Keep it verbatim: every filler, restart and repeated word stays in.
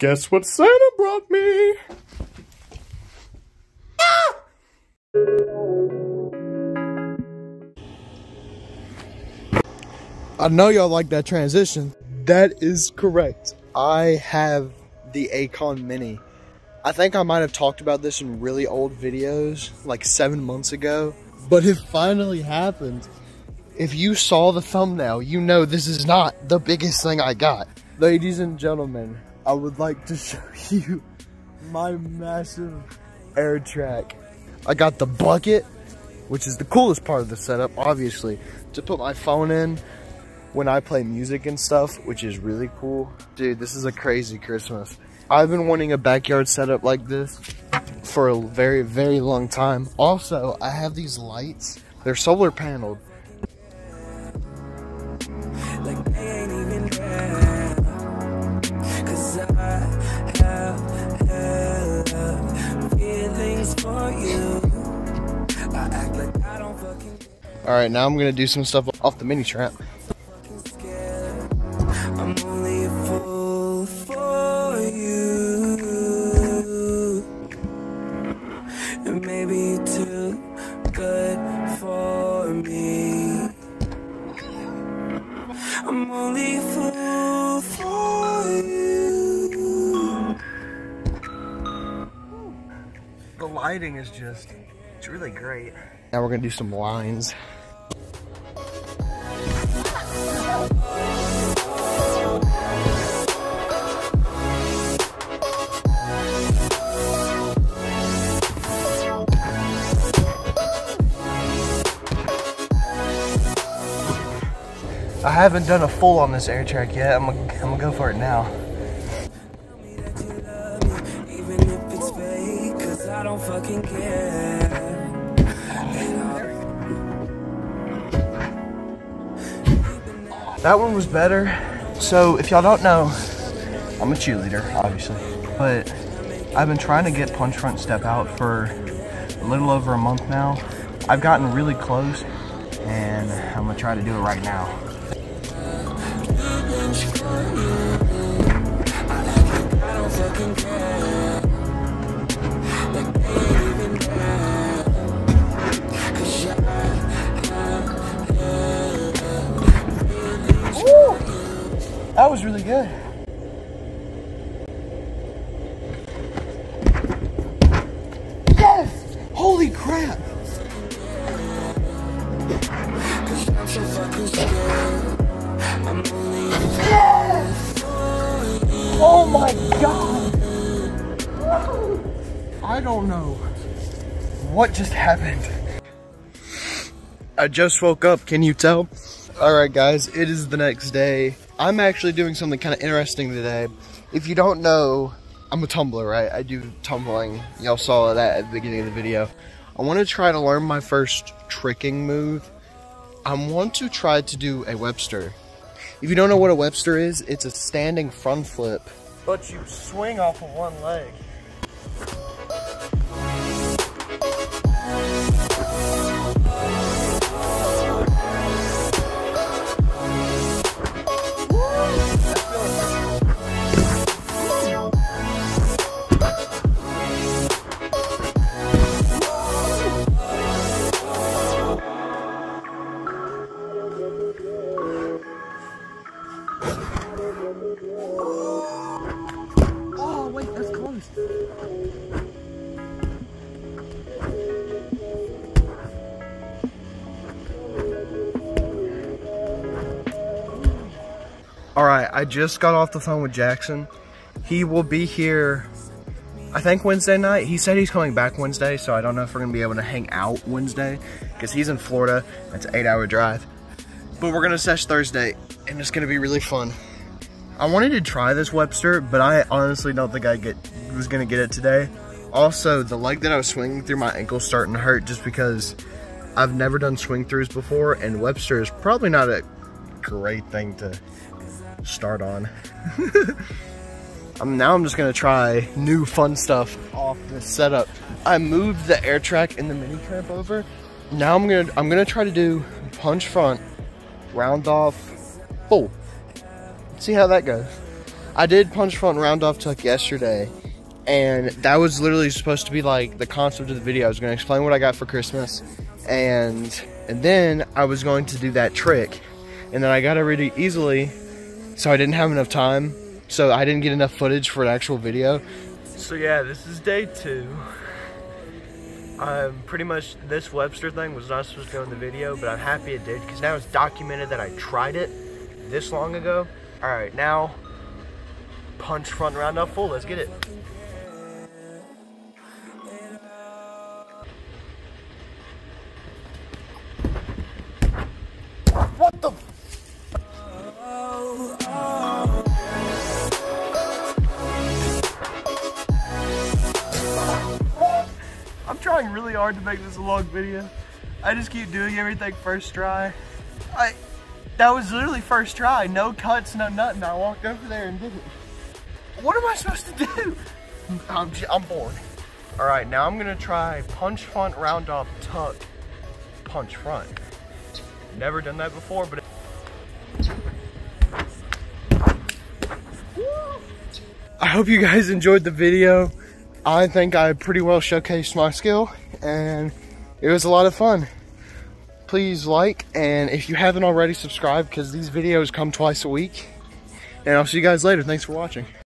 Guess what Santa brought me? Ah! I know y'all like that transition. That is correct. I have the Acon Mini. I think I might have talked about this in really old videos, like seven months ago, but it finally happened. If you saw the thumbnail, you know this is not the biggest thing I got. Ladies and gentlemen, I would like to show you my massive air track. I got the bucket, which is the coolest part of the setup, obviously, to put my phone in when I play music and stuff, which is really cool. Dude, this is a crazy Christmas. I've been wanting a backyard setup like this for a very, very long time. Also, I have these lights. They're solar paneled. Like they ain't even there, 'cause I have hella feelings for you. I act like I don't fucking care. All right, now I'm gonna do some stuff off the mini trap. I'm only a fool for you, and maybe too good for me. I'm only a fool for you. The lighting is just, it's really great. Now we're gonna do some lines. I haven't done a full on this air track yet. I'm gonna, I'm gonna go for it now. Even if it's fake, 'cause I don't fucking care. That one was better. So if y'all don't know, I'm a cheerleader, obviously, but I've been trying to get punch front step out for a little over a month now. I've gotten really close, and I'm gonna try to do it right now. Woo! That was really good. Yes! Holy crap! Yes! Oh my god! I don't know what just happened. I just woke up, can you tell? Alright guys, it is the next day. I'm actually doing something kind of interesting today. If you don't know, I'm a tumbler, right? I do tumbling. Y'all saw that at the beginning of the video. I want to try to learn my first tricking move. I want to try to do a Webster. If you don't know what a Webster is, it's a standing front flip, but you swing off of one leg. Oh wait, that's close. All right, I just got off the phone with Jackson. He will be here, I think Wednesday night. He said he's coming back Wednesday, so I don't know if we're gonna be able to hang out Wednesday because he's in Florida. It's an eight hour drive. But we're gonna sesh Thursday and it's gonna be really fun. I wanted to try this Webster, but I honestly don't think I get was gonna get it today. Also, the leg that I was swinging through, my ankle's starting to hurt just because I've never done swing throughs before, and Webster is probably not a great thing to start on. um, now I'm just gonna try new fun stuff off this setup. I moved the air track and the mini tramp over. Now I'm gonna I'm gonna try to do punch front, round off, full. See how that goes. I did punch front round off tuck yesterday, and that was literally supposed to be like the concept of the video. I was gonna explain what I got for Christmas, and and then I was going to do that trick, and then I got it really easily, so I didn't have enough time, so I didn't get enough footage for an actual video. So yeah, this is day two. Um, pretty much this Webster thing was not supposed to go in the video, but I'm happy it did, because now it's documented that I tried it this long ago. All right, now punch front round up full. Let's get it. What the? I'm trying really hard to make this a long video. I just keep doing everything first try. I, that was literally first try. No cuts, no nothing. I walked over there and did it. What am I supposed to do? I'm, I'm bored. All right, now I'm gonna try punch front round off tuck, punch front. Never done that before, but. I hope you guys enjoyed the video. I think I pretty well showcased my skill, and it was a lot of fun. Please like, and if you haven't already, subscribe, because these videos come twice a week. And I'll see you guys later. Thanks for watching.